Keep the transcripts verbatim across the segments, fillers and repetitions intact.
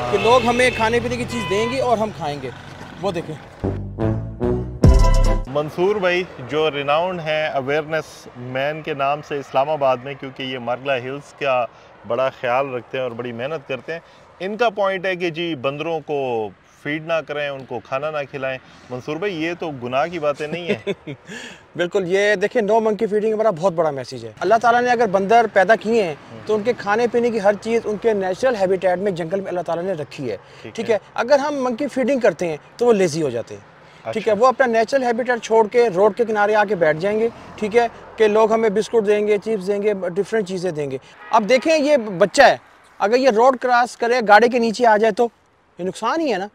कि लोग हमें खाने पीने की चीज़ देंगे और हम खाएंगे। वो देखें मंसूर भाई जो रिनाउंड हैं अवेयरनेस मैन के नाम से इस्लामाबाद में, क्योंकि ये मारगला हिल्स का बड़ा ख्याल रखते हैं और बड़ी मेहनत करते हैं। इनका पॉइंट है कि जी बंदरों को फीड ना करें, उनको खाना ना खिलाएं। मंसूर भाई ये तो गुनाह की बातें नहीं है। बिल्कुल, ये देखिए नो मंकी फीडिंग हमारा बहुत बड़ा मैसेज है। अल्लाह ताला ने अगर बंदर पैदा किए हैं तो उनके खाने पीने की हर चीज़ उनके नेचुरल हैबिटेट में जंगल में अल्लाह ताला ने रखी है। ठीक है, अगर हम मंकी फीडिंग करते हैं तो वो लेज़ी हो जाते हैं। अच्छा। ठीक है, वो अपना नेचुरल हैबिटेट छोड़ के रोड के किनारे आके बैठ जाएंगे। ठीक है, कि लोग हमें बिस्कुट देंगे, चिप्स देंगे, डिफरेंट चीज़ें देंगे। अब देखें ये बच्चा है, अगर ये रोड क्रॉस करे गाड़ी के नीचे आ जाए तो ये नुकसान ही है ना।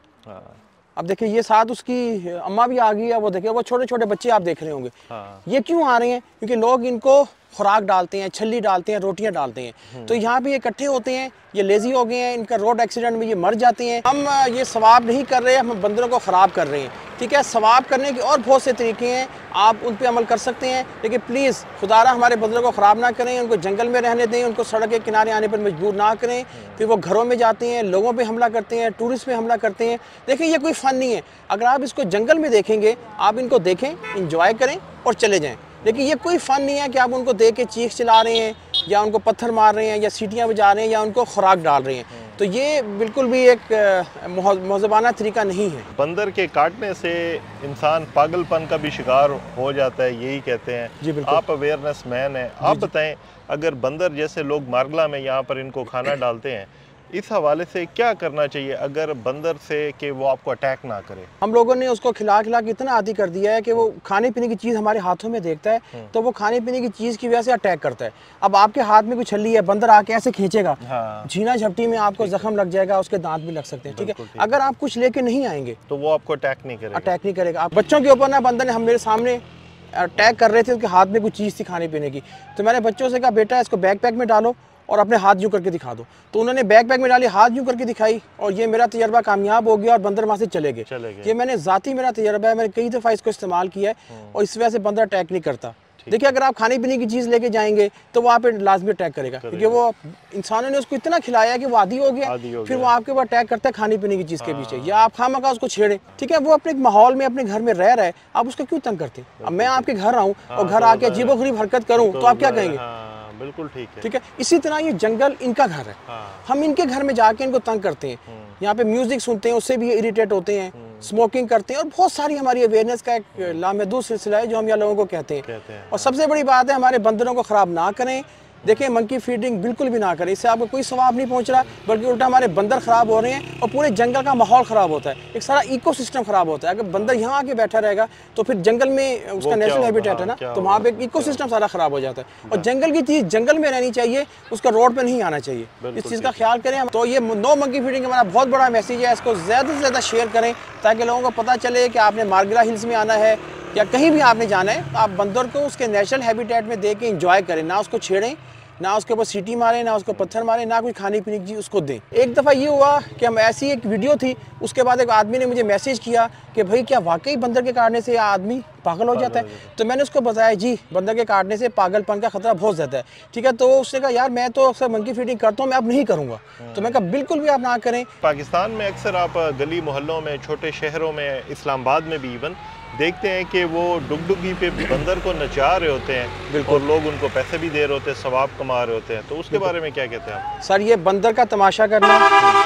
अब देखिए ये साथ उसकी अम्मा भी आ गई है, वो देखिए वो छोटे छोटे बच्चे आप देख रहे होंगे। हाँ। ये क्यों आ रहे हैं? क्योंकि लोग इनको खुराक डालते हैं, छल्ली डालते हैं, रोटियां डालते हैं, तो यहाँ पे ये इकट्ठे होते हैं, ये लेजी हो गए हैं, इनका रोड एक्सीडेंट में ये मर जाते हैं। हम ये सवाब नहीं कर रहे, हम बंदरों को ख़राब कर रहे हैं। ठीक है, सवाब करने के और बहुत से तरीके हैं, आप उन पर अमल कर सकते हैं, लेकिन प्लीज़ खुदारा हमारे बंदरों को ख़राब ना करें, उनको जंगल में रहने दें, उनको सड़क के किनारे आने पर मजबूर ना करें। फिर वो घरों में जाते हैं, लोगों पर हमला करते हैं, टूरिस्ट पे हमला करते हैं। देखिए ये कोई फ़न नहीं है। अगर आप इसको जंगल में देखेंगे, आप इनको देखें, इंजॉय करें और चले जाएँ। लेकिन ये कोई फ़न नहीं है कि आप उनको देख के चीख चिल्ला रहे हैं या उनको पत्थर मार रहे हैं या सीटियाँ बजा रहे हैं या उनको खुराक डाल रहे हैं। तो ये बिल्कुल भी एक मौज़बाना तरीका नहीं है। बंदर के काटने से इंसान पागलपन का भी शिकार हो जाता है, यही कहते हैं। जी बिल्कुल। आप अवेयरनेस मैन हैं, आप बताएं अगर बंदर जैसे लोग मारगला में यहाँ पर इनको खाना डालते हैं, इस हवाले से क्या करना चाहिए अगर बंदर से कि वो आपको अटैक ना करे? हम लोगों ने उसको खिला खिला के इतना आदी कर दिया है कि वो खाने पीने की चीज़ हमारे हाथों में देखता है तो वो खाने पीने की चीज़ की वजह से अटैक करता है। अब आपके हाथ में कुछ छल्ली है, बंदर आके ऐसे खींचेगा, हाँ। झीना झपटी में आपको जख्म लग जाएगा, उसके दांत भी लग सकते हैं। ठीक है, अगर आप कुछ लेके नहीं आएंगे तो वो आपको अटैक नहीं करेगा। अटैक नहीं करेगा। आप बच्चों के ऊपर ना बंदर ने हम मेरे सामने अटैक कर रहे थे, उसके हाथ में कुछ चीज़ थी खाने पीने की, तो मैंने बच्चों से कहा बेटा इसको बैग पैक में डालो और अपने हाथ यूँ करके दिखा दो। तो उन्होंने बैग पैक में डाली, हाथ यूँ करके दिखाई और ये मेरा तजर्बा कामयाब हो गया और बंदर वहाँ से चले गए। ये मैंने ज़ाती मेरा तजर्बा है, मैंने कई दफ़ा इसको इस्तेमाल किया है और इस वजह से बंदर अटैक नहीं करता। देखिए अगर आप खाने पीने की चीज़ लेके जाएंगे तो वो आप पे लाजमी अटैक करेगा, क्योंकि वो इंसानों ने उसको इतना खिलाया कि वो आदी हो गया, फिर वो आपके ऊपर अटैक करता है खाने पीने की चीज़ के पीछे, या आप खामखा उसको छेड़े। ठीक है, वो अपने एक माहौल में अपने घर में रह रहा है, आप उसको क्यों तंग करते हैं? अब मैं आपके घर आऊँ और घर आके अजीबोगरीब हरकत करूँ तो आप क्या कहेंगे? बिल्कुल ठीक है। ठीक है, इसी तरह ये जंगल इनका घर है। हाँ। हम इनके घर में जाके इनको तंग करते हैं, यहाँ पे म्यूजिक सुनते हैं, उससे भी इरिटेट होते हैं, स्मोकिंग करते हैं और बहुत सारी हमारी अवेयरनेस का एक लामहदूद सिलसिला है जो हम यहाँ लोगों को कहते हैं, कहते हैं। और सबसे बड़ी बात है हमारे बंदरों को ख़राब ना करें। देखिए मंकी फीडिंग बिल्कुल भी ना करें, इससे आपको कोई सवाब नहीं पहुंच रहा, बल्कि उल्टा हमारे बंदर ख़राब हो रहे हैं और पूरे जंगल का माहौल ख़राब होता है, एक सारा इकोसिस्टम ख़राब होता है। अगर बंदर यहाँ आके बैठा रहेगा तो फिर जंगल में उसका नेचुरल हैबिटेट है ना, तो वहाँ पे इकोसिस्टम सारा ख़राब हो जाता है। और जंगल की चीज़ जंगल में रहनी चाहिए, उसका रोड पर नहीं आना चाहिए। इस चीज़ का ख्याल करें। तो ये नो मंकी फीडिंग हमारा बहुत बड़ा मैसेज है, इसको ज़्यादा से ज़्यादा शेयर करें ताकि लोगों को पता चले कि आपने मारगला हिल्स में आना है या कहीं भी आपने जाना है तो आप बंदर को उसके नेचुरल हैबिटेट में दे के इंजॉय करें, ना उसको छेड़ें, ना उसके ऊपर सीटी मारें, ना उसको पत्थर मारें, ना कोई खाने पीने की चीज़ उसको दें। एक दफ़ा ये हुआ कि हम ऐसी एक वीडियो थी, उसके बाद एक आदमी ने मुझे मैसेज किया कि भाई क्या वाकई बंदर के काटने से आदमी पागल हो जाता है? तो मैंने उसको बताया जी बंदर के काटने से पागलपन का खतरा बहुत ज़्यादा है। ठीक है, तो उसने कहा यार मैं तो अक्सर मंकी फीडिंग करता हूँ, मैं अब नहीं करूँगा। तो मैं कहा बिल्कुल भी आप ना करें। पाकिस्तान में अक्सर आप गली मोहल्लों में, छोटे शहरों में, इस्लामाबाद में भी इवन देखते हैं कि वो डुगडुगी पे बंदर को नचा रहे होते हैं और लोग उनको पैसे भी दे रहे होते हैं, सवाब कमा रहे होते हैं। तो उसके बारे में क्या कहते हैं आप? सर ये बंदर का तमाशा करना,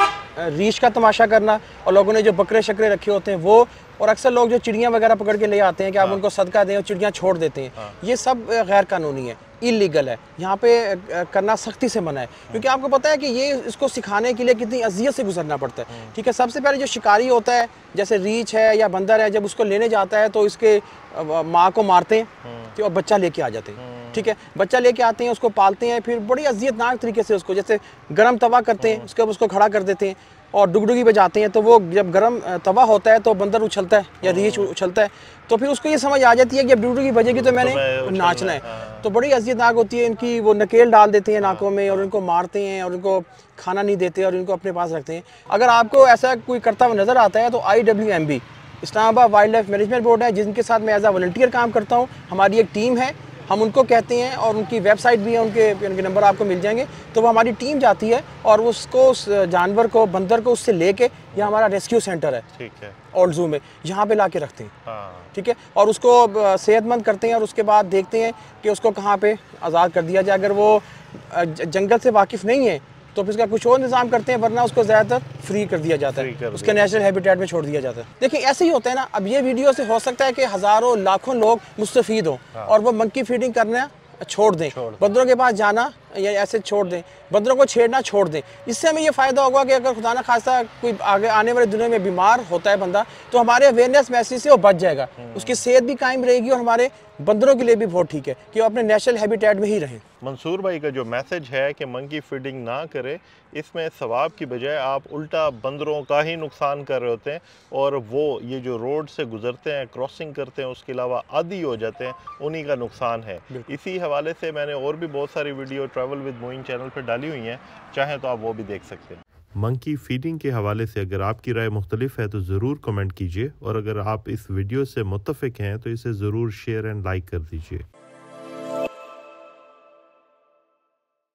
रीछ का तमाशा करना, और लोगों ने जो बकरे शकरे रखे होते हैं वो, और अक्सर लोग जो चिड़ियाँ वगैरह पकड़ के ले आते हैं कि आप हाँ। उनको सदका दें और चिड़ियाँ छोड़ देते हैं, हाँ। ये सब गैर कानूनी है, इलीगल है, यहाँ पे करना सख्ती से मना है। क्योंकि आपको पता है कि ये इसको सिखाने के लिए कितनी अजियत से गुजरना पड़ता है। ठीक है, सबसे पहले जो शिकारी होता है जैसे रीछ है या बंदर है, जब उसको लेने जाता है तो इसके माँ को मारते हैं और बच्चा लेके आ जाते हैं। ठीक है, बच्चा लेके आते हैं, उसको पालते हैं, फिर बड़ी अजियतनाक तरीके से उसको जैसे गर्म तवा करते हैं, उसके बाद उसको खड़ा कर देते हैं और डुगडुगी बजाते हैं। तो वो जब गर्म तवा होता है तो बंदर उछलता है या रीछ उछलता है, तो फिर उसको ये समझ आ जाती है कि जब डुगडुगी बजेगी तो मैंने तो नाचना है। तो बड़ी अजियतनाक होती है इनकी, वो नकेल डाल देते हैं नाकों में और उनको मारते हैं और उनको खाना नहीं देते और इनको अपने पास रखते हैं। अगर आपको ऐसा कोई करता हुआ नज़र आता है तो I W M B Islamabad wildlife management board है, जिनके साथ मैं एज आ वॉलंटियर काम करता हूँ। हमारी एक टीम है, हम उनको कहते हैं और उनकी वेबसाइट भी है, उनके उनके नंबर आपको मिल जाएंगे। तो वो हमारी टीम जाती है और उसको उस जानवर को, बंदर को उससे लेके, यहाँ हमारा रेस्क्यू सेंटर है, ठीक है, ओल्ड जू में, यहाँ पे ला के रखते हैं, ठीक है, और उसको सेहतमंद करते हैं और उसके बाद देखते हैं कि उसको कहाँ पे आज़ाद कर दिया जाए। अगर वो जंगल से वाकिफ़ नहीं है तो फिर उसका कुछ और निज़ाम करते हैं, वरना उसको ज़्यादातर फ्री कर दिया जाता है, उसके नेचुरल हैबिटेट में छोड़ दिया जाता है। देखिए ऐसे ही होता है ना, अब ये वीडियो से हो सकता है कि हज़ारों लाखों लोग मुस्तफ़ीद हों और वो मंकी फीडिंग करना छोड़ दें, बंदरों के पास जाना या ऐसे छोड़ दें, बंदरों को छेड़ना छोड़ दें। इससे हमें ये फ़ायदा होगा कि अगर खुदा न खास्ता कोई आगे आने वाले दिनों में बीमार होता है बंदा, तो हमारे अवेयरनेस मैसेज से वो बच जाएगा, उसकी सेहत भी कायम रहेगी और हमारे बंदरों के लिए भी बहुत ठीक है कि वो अपने नेचुरल हैबिटेट में ही रहें। मंसूर भाई का जो मैसेज है कि मंकी फीडिंग ना करें, इसमें सवाब की बजाय आप उल्टा बंदरों का ही नुकसान कर रहे होते हैं और वो ये जो रोड से गुजरते हैं, क्रॉसिंग करते हैं, उसके अलावा आदी हो जाते हैं, उन्हीं का नुकसान है। इसी हवाले से मैंने और भी बहुत सारी video travel with Moin channel पर डाली हुई हैं, चाहें तो आप वो भी देख सकते हैं। मंकी फीडिंग के हवाले से अगर आपकी राय मुख्तलिफ है तो ज़रूर कमेंट कीजिए और अगर आप इस वीडियो से मुत्तफ़िक हैं तो इसे ज़रूर शेयर एंड लाइक कर दीजिए।